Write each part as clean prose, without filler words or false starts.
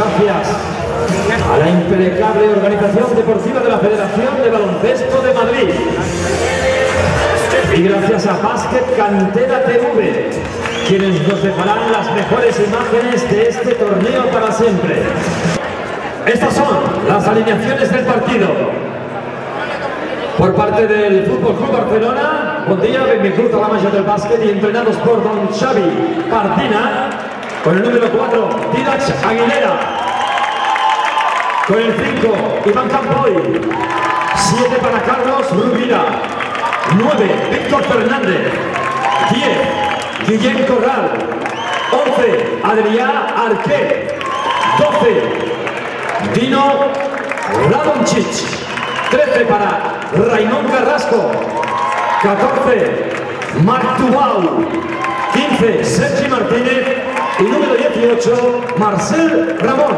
gracias a la impecable organización deportiva de la Federación de Baloncesto de Madrid. Y gracias a Básquet Cantera TV, quienes nos dejarán las mejores imágenes de este torneo para siempre. Estas son las alineaciones del partido. Por parte del Fútbol Club Barcelona, bon dia, benvinguts a la màgia del bàsquet i entrenados por don Xavi Pardina, con el número 4, Didac Aguilera, con el 5, Iván Campoy, 7 para Carlos Rubira, 9, Víctor Fernández, 10, Guillem Corral, 11, Adrià Arquet, 12, Dino Radonjic, 13 para Raimon Carrasco, 14, Marc Tubau, 15, Sergi Martínez y número 18, Marcel Ramón.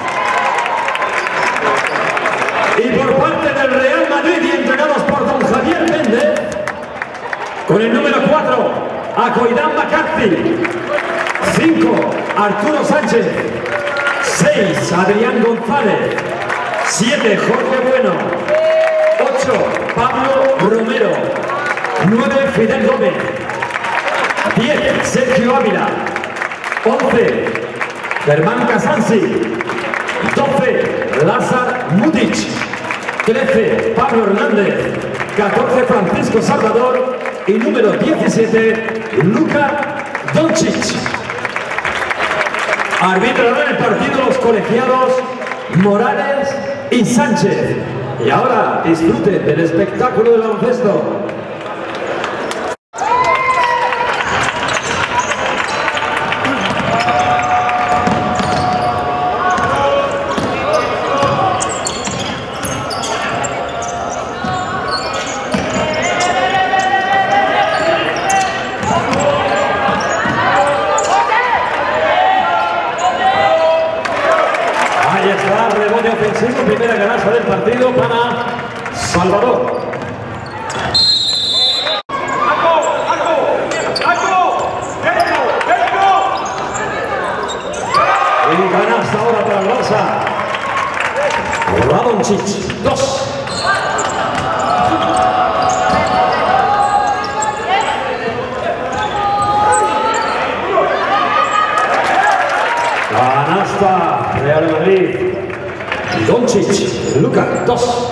Y por parte del Real Madrid y entrenados por don Javier Méndez, con el número 4, Acoidán McCarthy, 5, Arturo Sánchez, 6, Adrián González, 7, Jorge Bueno, 8, Pablo Romero, 9, Fidel Gómez, 10, Sergio Ávila, 11, Germán Casansi, 12, Lázar Mutic, 13, Pablo Hernández, 14, Francisco Salvador y número 17, Luka Doncic. Arbitrarán el partido los colegiados Morales y Sánchez. Y ahora disfruten del espectáculo del baloncesto. Ahí está, rebote ofensivo, primera canasta del partido para Salvador. Y canasta ahora para el Barça. Radonjic, 2. Canasta, Real Madrid. Doncic, Luka, 2.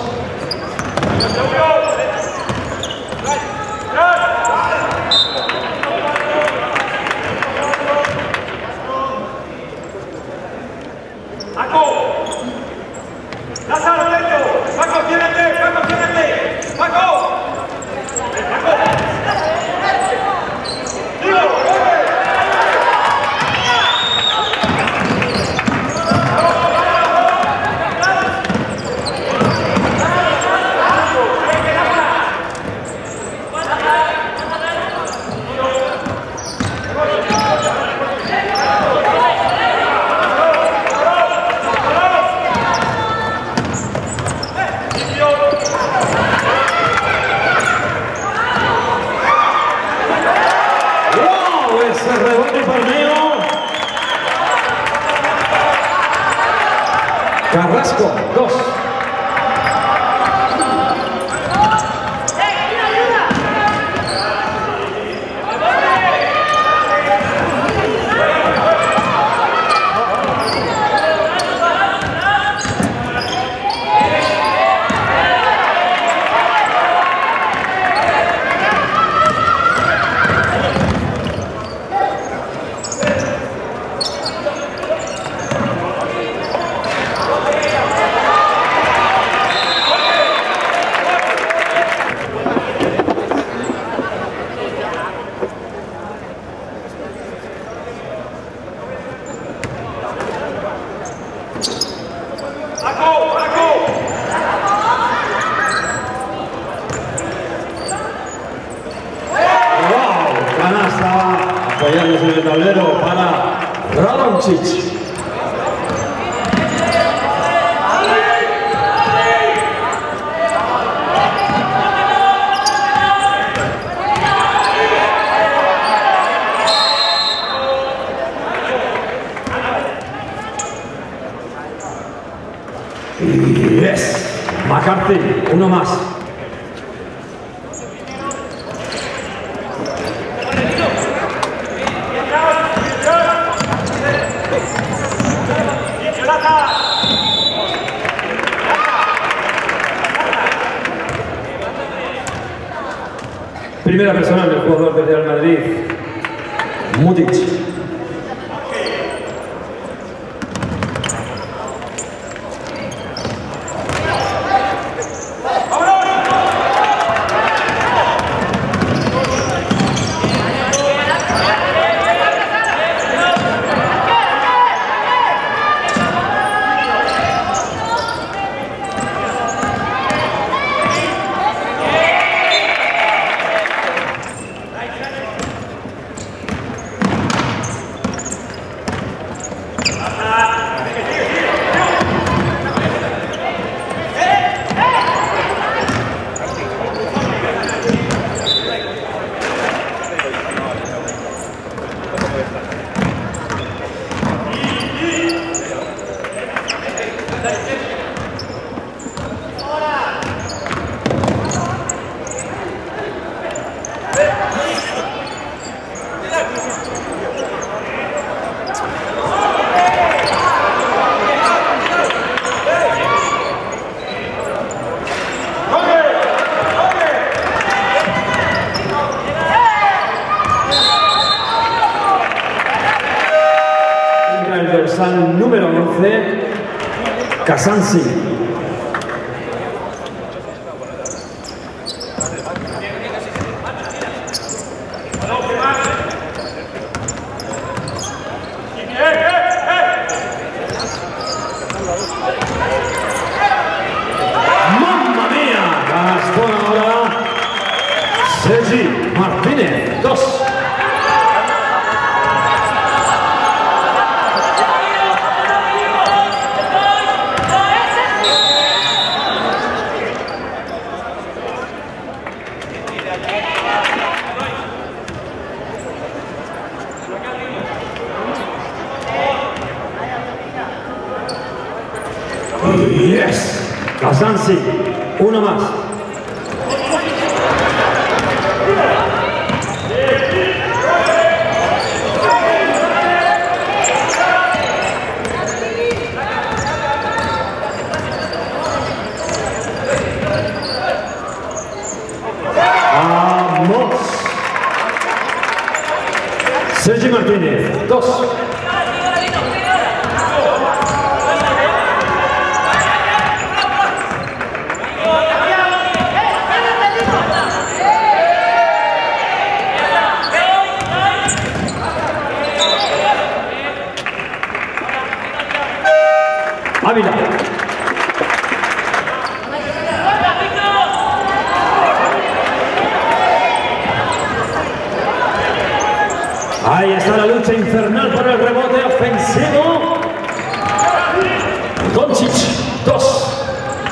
Carrasco, 2. Apoyándose en el tablero para Radonjic. McCarthy, uno más. Primera personal del jugador del Real Madrid, Mutic. Número 11, Casansi. ¡Mamma mía! Gastón ahora. Sergi Martínez, 2. Yes, Casansi, uno más. Vamos. Sergi Martínez, 2. Ávila. Ahí está la lucha infernal por el rebote ofensivo. Doncic, 2.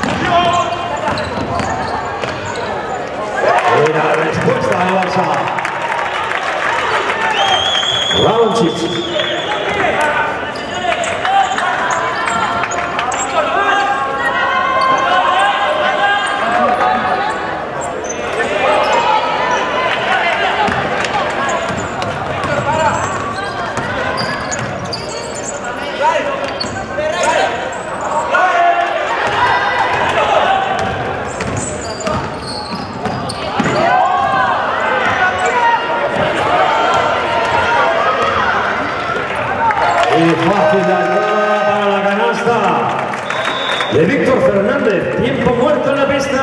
Y la respuesta de Barça. Doncic. Fácil la entrada para la canasta de Víctor Fernández. Tiempo muerto en la pista.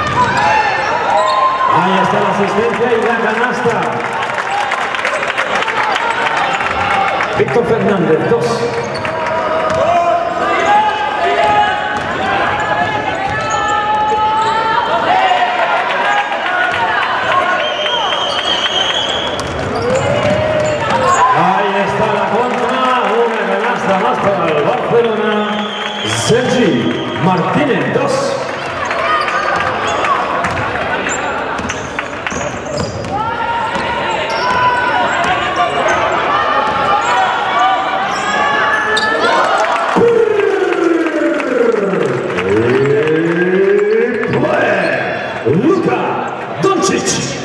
Ahí está la asistencia y la canasta. Héctor Fernández, 2. Ahí está la contra, una canasta más para el Barcelona. Sergi Martínez, 2. Luka Doncic.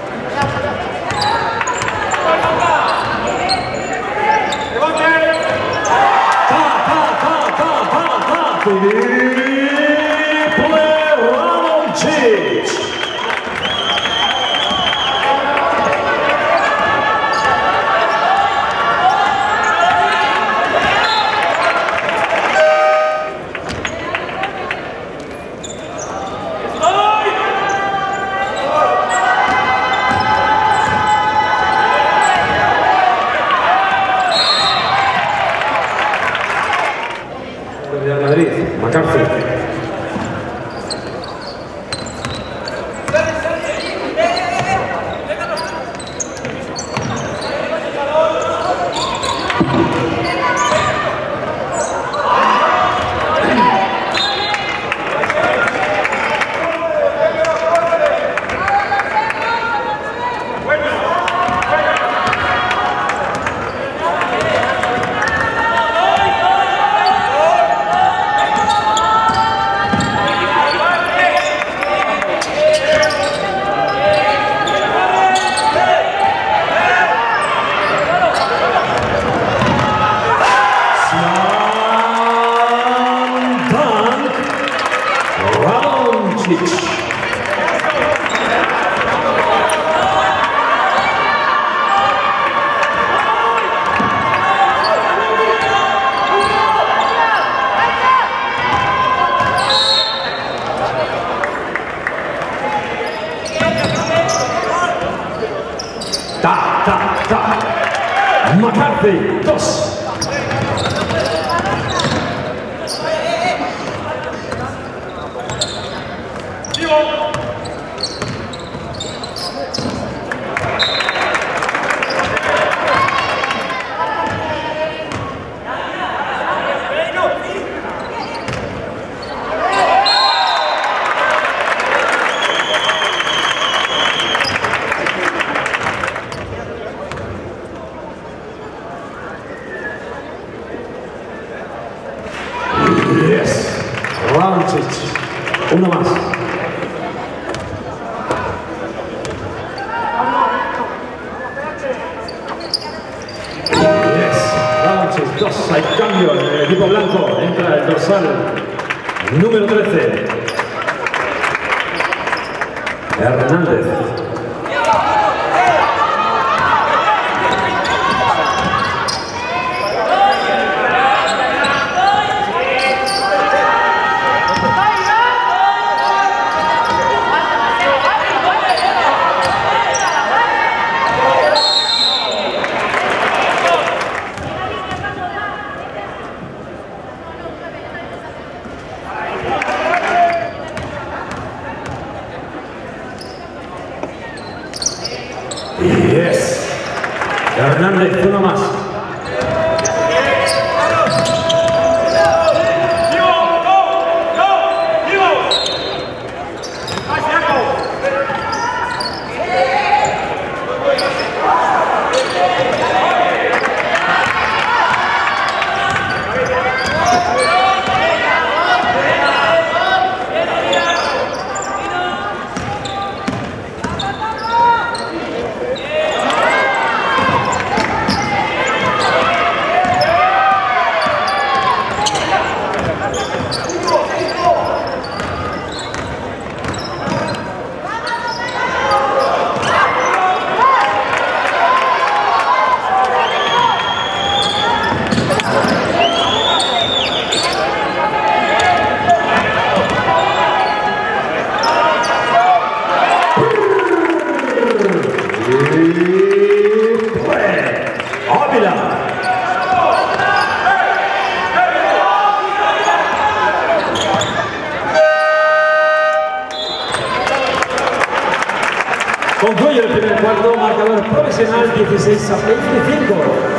Real Madrid, McCarthy. McCarthy, 2. Uno más. Yes, 2. Hay cambio en el equipo blanco. Entra el dorsal número 13. Hernández. Yes. Hernández, uno más. Concluye el primer cuarto, marcador profesional 16-25.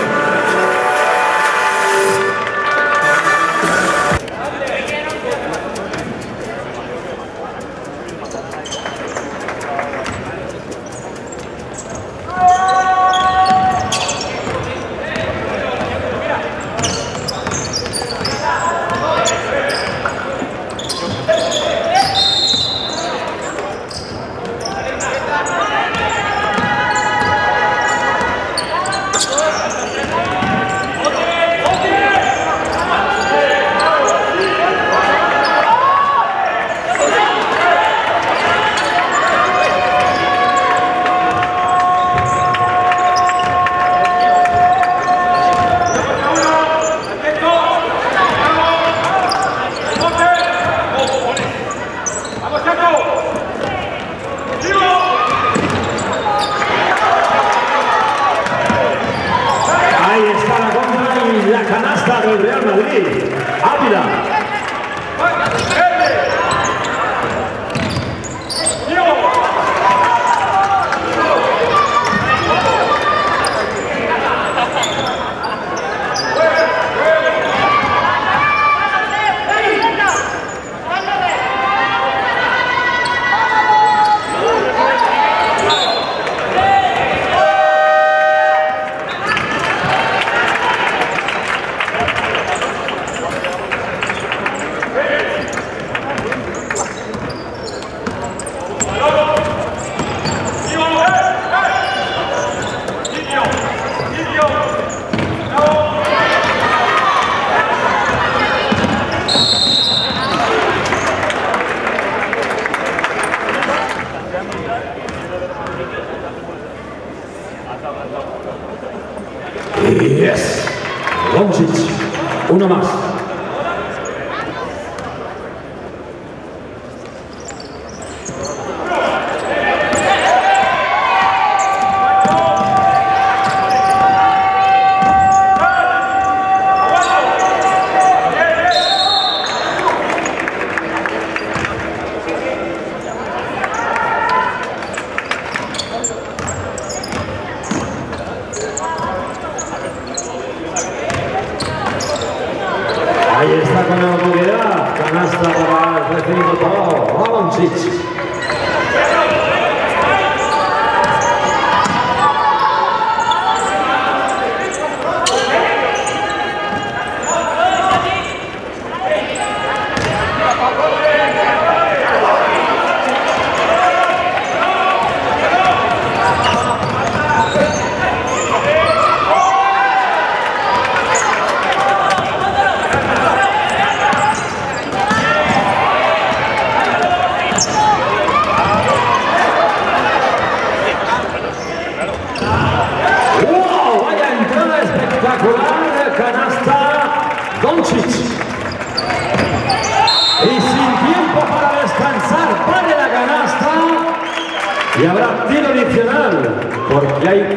del Real Madrid, Ávila. Yes, Doncic, uno más. Ahí está con la autoridad, canasta para el recibido por Doncic. Espectacular canasta Doncic. Y sin tiempo para descansar, vale la canasta. Y habrá tiro adicional, porque hay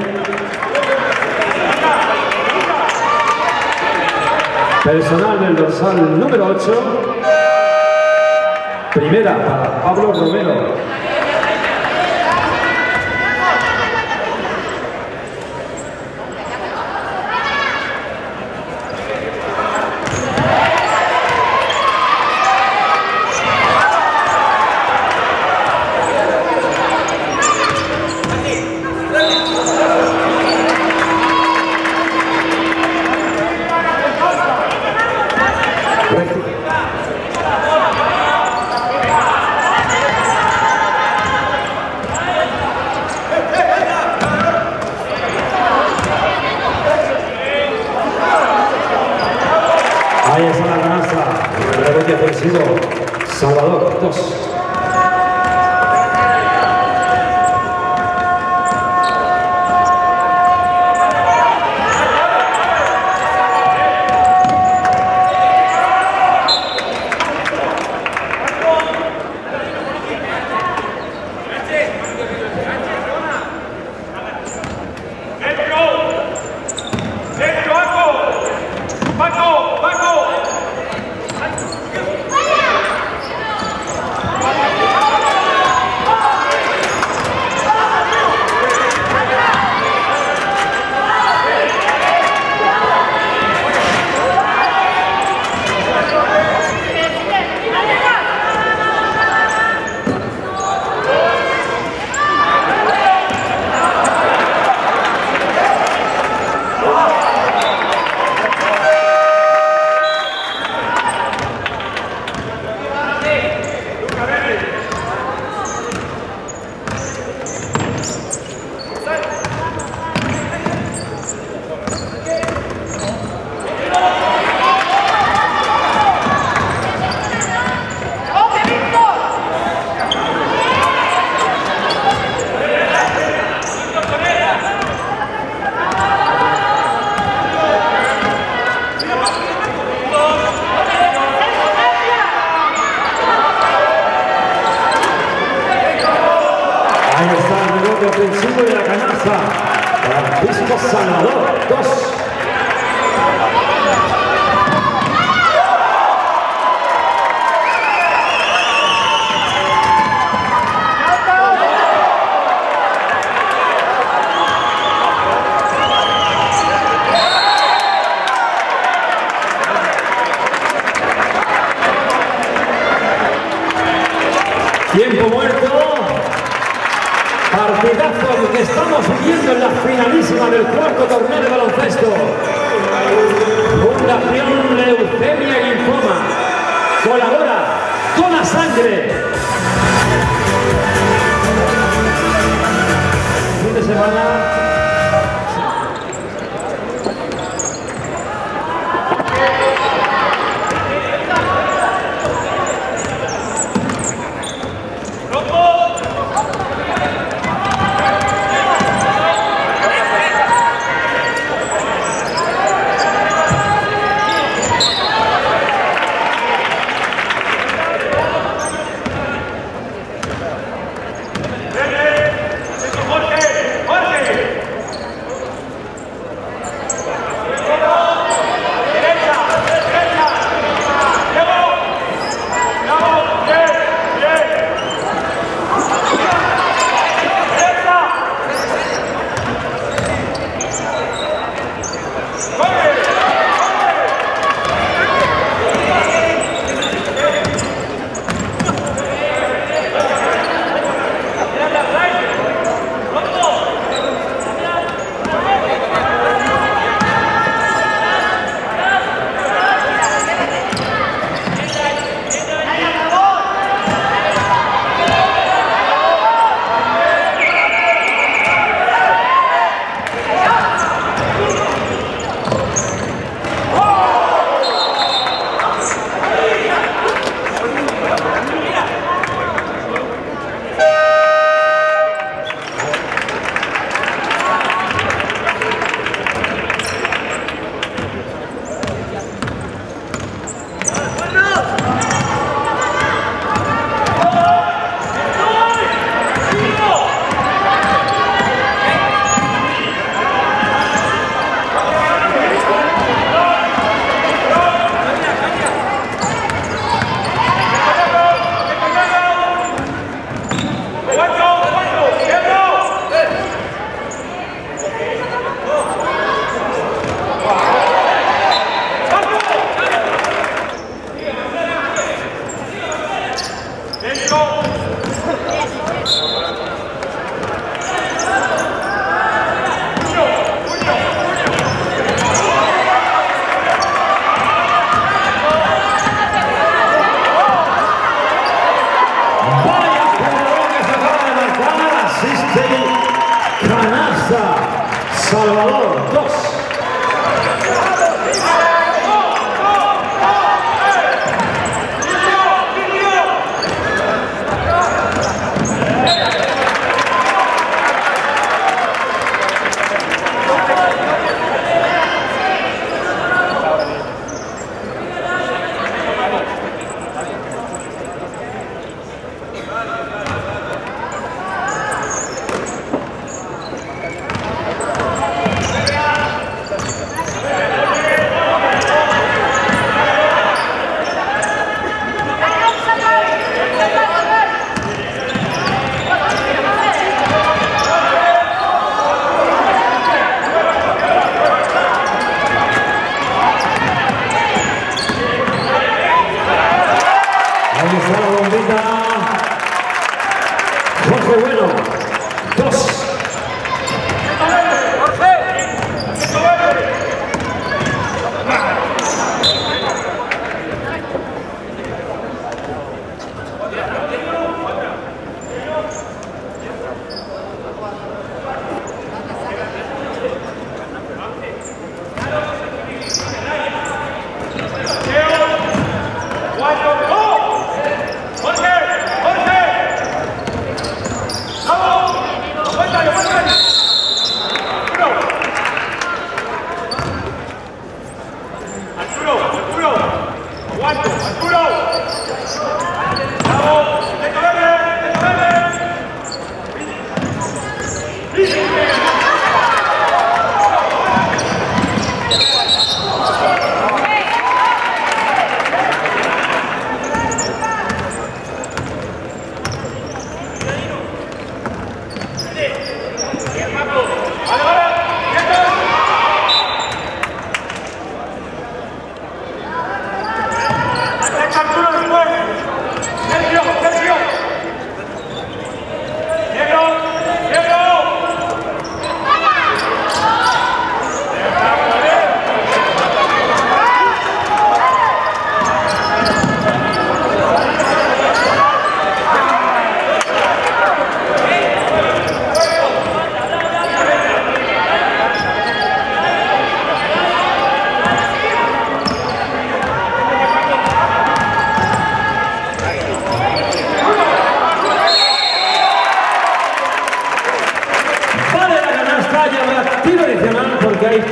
personal del dorsal número 8. Primera para Pablo Romero. Ahí está la canasta, el rebote ofensivo, Salvador 2. canasta. Francisco Salvador, 2. Tiempo muerto, partidazo que estamos viviendo en la finalísima del cuarto torneo de baloncesto. Fundación Leucemia y Linfoma colabora con la sangre. Fin de semana. Salvador, 2.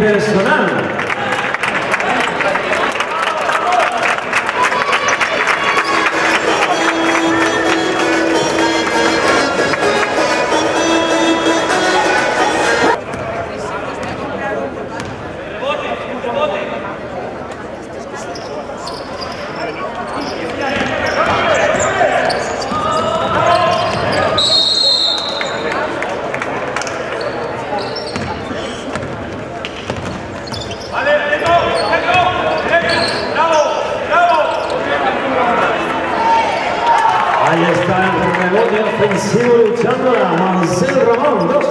personal. Ahí está el rebote ofensivo luchando a Marcel Ramón, 2.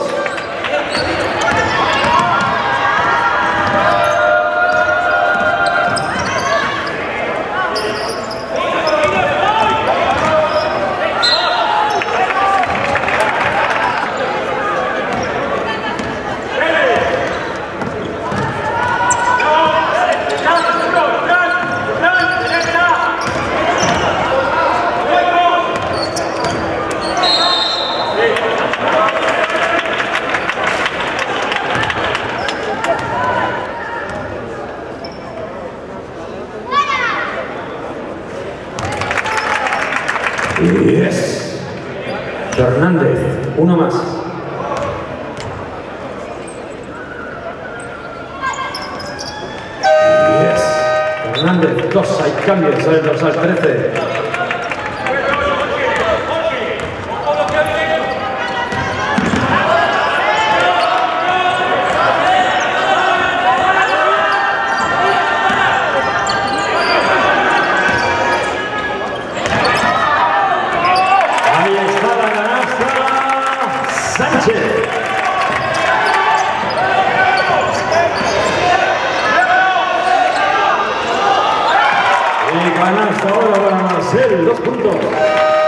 Yes. Fernández, uno más. Yes. Fernández, 2. Hay cambios sobre el dorsal 13. Sánchez. Y canasta ahora para Marcel, 2 puntos.